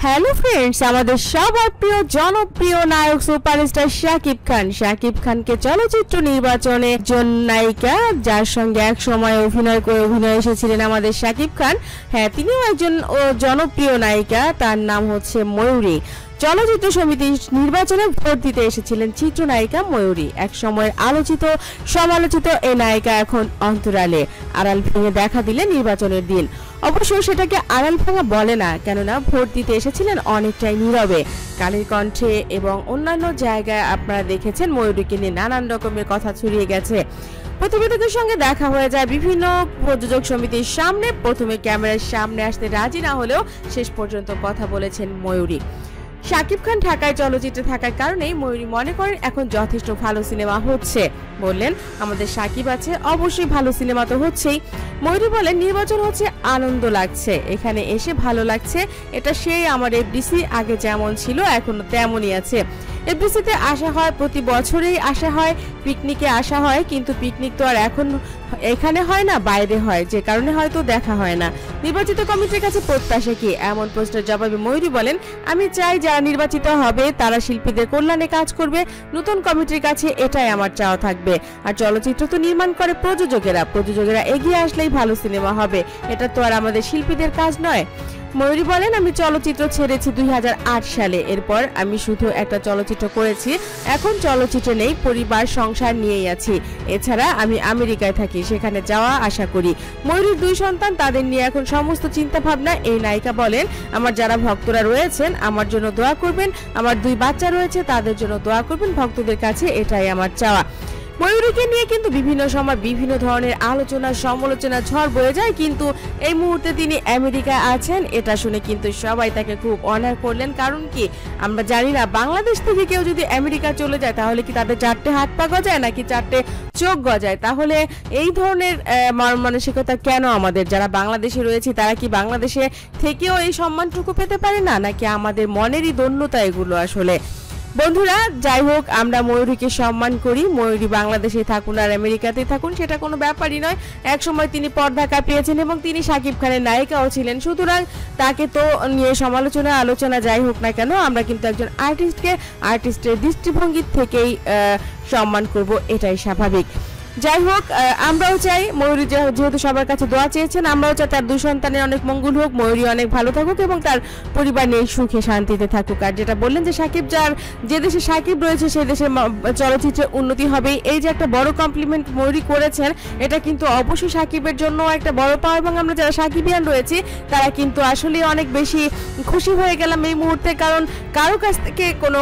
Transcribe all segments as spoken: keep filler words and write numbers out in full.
Hello friends, আমাদের সবার প্রিয় জনপ্রিয় নায়ক সুপারস্টার শাকিব খান শাকিব খানকে চলচ্চিত্র নির্বাচনে জন নায়িকা যার সঙ্গে এক সময় অভিনয় করে অভিনয় এসেছিলেন আমাদের শাকিব খান। হ্যাঁ, তিনিও একজন জনপ্রিয় নায়িকা, তার নাম হচ্ছে ময়ূরী। চলচ্চিত্র সমিতি নির্বাচনে ভোট দিতে এসেছিলেন চিত্রনায়িকা ময়ূরী। এক সময়ের আলোচিত সমালোচিত এই নায়িকা এখন অন্তরালে আড়াল ভেঙে দেখা দিলেন নির্বাচনের দিন। অবশ্য সেটাকে আড়াল ভাঙা বলে না, কেননা ভোট দিতে এসেছিলেন অনেকটাই নীরবে। কালের কণ্ঠে এবং অন্যান্য জায়গায় আপনারা দেখেছেন ময়ূরীকে নিয়ে নানান রকমের কথা ছড়িয়ে গেছে। প্রতিবেদকের সঙ্গে দেখা হয়ে যায় বিভিন্ন প্রযোজক সমিতির সামনে। প্রথমে ক্যামেরার সামনে আসতে রাজি না হলেও শেষ পর্যন্ত কথা বলেছেন ময়ূরী। শাকিব খান ঢাকায় চলচ্চিত্রে থাকার কারণেই ময়ূরী মনে করেন এখন যথেষ্ট ভালো সিনেমা হচ্ছে। বললেন, আমাদের শাকিব আছে, অবশ্যই ভালো সিনেমা তো হচ্ছেই। ময়ূরী বলেন, নির্বাচন হচ্ছে, আনন্দ লাগছে, এখানে এসে ভালো লাগছে। এটা সেই আমার এফডিসি, আগে যেমন ছিল এখনো তেমনই আছে। এফডিসিতে আসা হয়, প্রতি বছরেই আসা হয়, পিকনিকে আসা হয়, কিন্তু পিকনিক তো আর এখন এখানে হয় না, বাইরে হয়, যে কারণে হয়তো দেখা হয় না। নির্বাচিত কমিটির কাছে প্রত্যাশা কি? এমন প্রশ্নের জবাবে ময়ূরী বলেন, আমি চাই যারা নির্বাচিত হবে তারা শিল্পীদের কল্যাণে কাজ করবে। নতুন কমিটির কাছে এটাই আমার চাওয়া থাকবে। আর চলচ্চিত্র তো নির্মাণ করে প্রযোজকেরা, প্রযোজকেরা এগিয়ে আসলেই ভালো সিনেমা হবে, এটা তো আর আমাদের শিল্পীদের কাজ নয়। ময়ূরী বলেন, আমি চলচ্চিত্র ছেড়েছি দুই হাজার আট সালে, এরপর আমি শুধু একটা চলচ্চিত্র করেছি, এখন চলচ্চিত্র নেই, পরিবার সংসার নিয়েই আছি। এছাড়া আমি আমেরিকায় থাকি, সেখানে যাওয়া আশা করি। ময়ূরীর দুই সন্তান, তাদের নিয়ে এখন সমস্ত চিন্তা ভাবনা। এই নায়িকা বলেন, আমার যারা ভক্তরা রয়েছেন আমার জন্য দোয়া করবেন, আমার দুই বাচ্চা রয়েছে তাদের জন্য দোয়া করবেন, ভক্তদের কাছে এটাই আমার চাওয়া। ময়ূরীকে নিয়ে কিন্তু বিভিন্ন সময় বিভিন্ন ধরনের আলোচনা সমালোচনা ঝড় বয়ে যায়, কিন্তু এই মুহূর্তে তিনি আমেরিকায় আছেন, এটা শুনে কিন্তু সবাই তাকে খুব অনার করলেন। কারণ কি, আমরা জানি না বাংলাদেশ থেকে কেউ যদি আমেরিকা চলে যায় তাহলে কি তাদের চারটে হাত পা গজায় নাকি চারটে চোখ গজায়? তাহলে এই ধরনের মানসিকতা কেন আমাদের যারা বাংলাদেশে রয়েছে, তারা কি বাংলাদেশে থেকেও এই সম্মানটুকু পেতে পারে না, নাকি আমাদের মনেরই দন্যতা এগুলো? আসলে বন্ধুরা, যাই হোক, আমরা ময়ূরীকে সম্মান করি। ময়ূরী বাংলাদেশে থাকুন আর আমেরিকাতে থাকুন, সেটা কোনো ব্যাপারই নয়। এক সময় তিনি পর্দা কাঁপিয়েছেন এবং তিনি শাকিব খানের নায়িকাও ছিলেন, সুতরাং তাকে তো নিয়ে সমালোচনা আলোচনা যাই হোক না কেন, আমরা কিন্তু একজন আর্টিস্টকে আর্টিস্টের দৃষ্টিভঙ্গির থেকেই সম্মান করব, এটাই স্বাভাবিক। যাই হোক, আমরাও চাই ময়ূরী যেহেতু সবার কাছে দোয়া চেয়েছেন, আমরাও চাই তার দুই সন্তানের অনেক মঙ্গল হোক, ময়ূরী অনেক ভালো থাকুক এবং তার পরিবার নিয়ে সুখে শান্তিতে থাকুক। আর যেটা বললেন যে শাকিব, যার যে দেশে শাকিব রয়েছে সেই দেশের চলচ্চিত্রের উন্নতি হবেই, এই যে একটা বড় কমপ্লিমেন্ট ময়ূরী করেছেন, এটা কিন্তু অবশ্যই শাকিবের জন্য একটা বড় পাওয়া এবং আমরা যারা শাকিবিয়ান রয়েছি তারা কিন্তু আসলে অনেক বেশি খুশি হয়ে গেলাম এই মুহূর্তে। কারণ কারো কাছ থেকে কোনো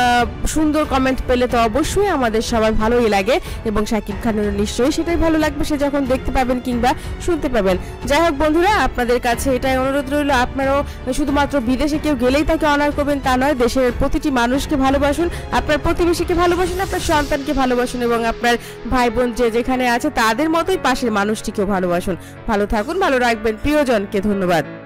সুন্দর কমেন্ট পেলে তো অবশ্যই আমাদের সবার ভালোই লাগে এবং শাকিব খান নিশ্চয়ই সেটাই ভালো লাগবে সে যখন দেখতে পাবেন কিংবা শুনতে পাবেন। যাই হোক বন্ধুরা, আপনাদের কাছে এটাই অনুরোধ রইল, আপনারাও শুধুমাত্র বিদেশে কেউ গেলেই তাকে অনার করবেন তা নয়, দেশের প্রতিটি মানুষকে ভালোবাসুন, আপনার প্রতিবেশীকে ভালোবাসুন, আপনার সন্তানকে ভালোবাসুন এবং আপনার ভাই বোন যে যেখানে আছে তাদের মতোই পাশের মানুষটিকেও ভালোবাসুন। ভালো থাকুন, ভালো রাখবেন প্রিয়জনকে। ধন্যবাদ।